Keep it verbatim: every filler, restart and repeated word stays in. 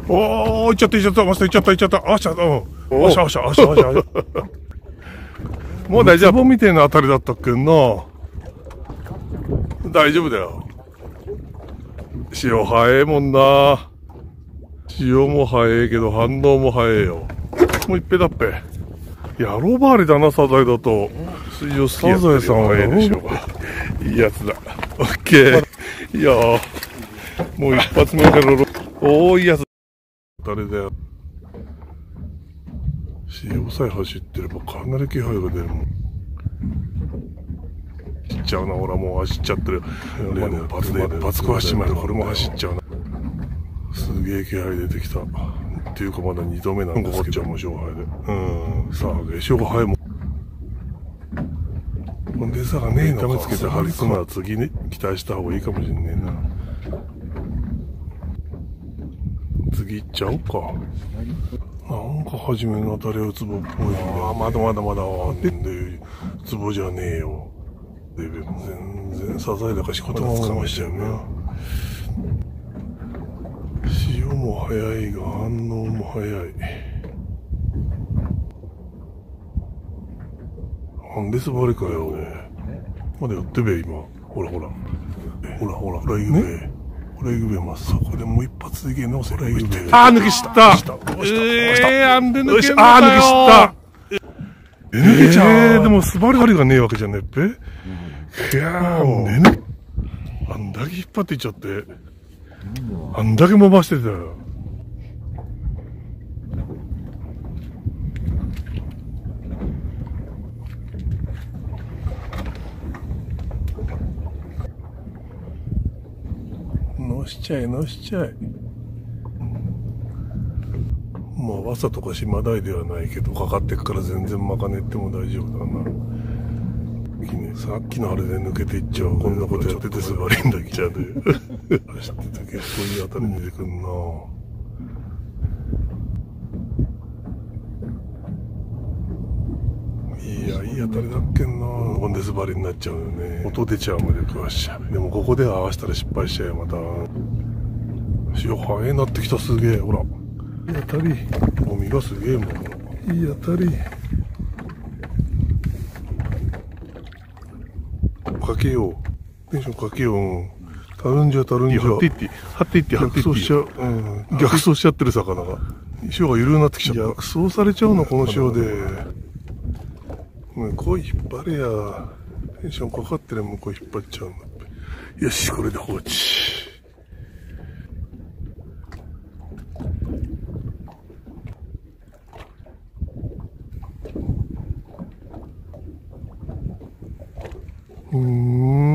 おお、いっちゃったいっちゃった、マスターいっちゃったいっちゃった、あしゃ、うん、あしゃあしゃあしゃあしゃ。もう大丈夫。ツボみたいな当たりだったっけんな。大丈夫だよ。潮早えもんな。潮も早えけど反応も早えよ。もういっぺだっぺ。やろばわりだな、サザエだと。水上好きやつ。サザエさんはええでしょう。いいやつだ。オッケー。いやー。もう一発目からロおーいいやつ。誰だよ。潮さえ走ってればかなり気配が出るもん。走っちゃうな、俺はもう走っちゃってる。例のバツで、バツコ走っちまう。これも走っちゃうな。すげえ気配出てきた。っていうかまだ二度目なんですけども、勝敗で。うん。さあ、勝が早いもん。ほんでさがねえのか。痛めつけて張り詰まら次に期待した方がいいかもしんねえな。次行っちゃおうか。なんか初めの当たりはツボっぽいな。あ、まだまだまだ。で、ツボじゃねえよ。で、全然サザエだか仕方がつかましちゃうね。潮も早いが反応も早い。なんで素張りかよ。まだやってべ、今。ほらほら。ほらほら、フライグベ。フライグベます。そこでもう一発でいけんの、フライグベ。あー、抜け知った。えー、あんで抜け知った。あー、抜け知った。抜けちゃう。えー、でも素張りがねえわけじゃねえっぺ。いやー、ねね。あんだけ引っ張っていっちゃって。あんだけ回してたよ。のしちゃえ、のしちゃえ。まあ、朝とか島台ではないけど、かかってくから全然まかねっても大丈夫だな。さっきのあれで抜けていっちゃう。こんなことやっててすばりんだけちゃうで。走ってて結構いい当たり出てくんな。いや、いい当たりだっけんな。ほんでスバリになっちゃうよね。音出ちゃうまで食わしちゃう。でもここで合わせたら失敗しちゃうよ、また。潮早いなってきた、すげえ。ほら。いい当たり。ゴミがすげえもん。いい当たり。かけよう。テンションかけよう。たるんじゃたるんじゃ。張っていって、張っていって、張っていって。逆走しちゃう。うん。逆走しちゃってる魚が。潮が緩くなってきちゃった。逆走されちゃうの、この潮で。向こう引っ張れや。テンションかかってる向こう引っ張っちゃうんだって。よし、これで放置。うーん。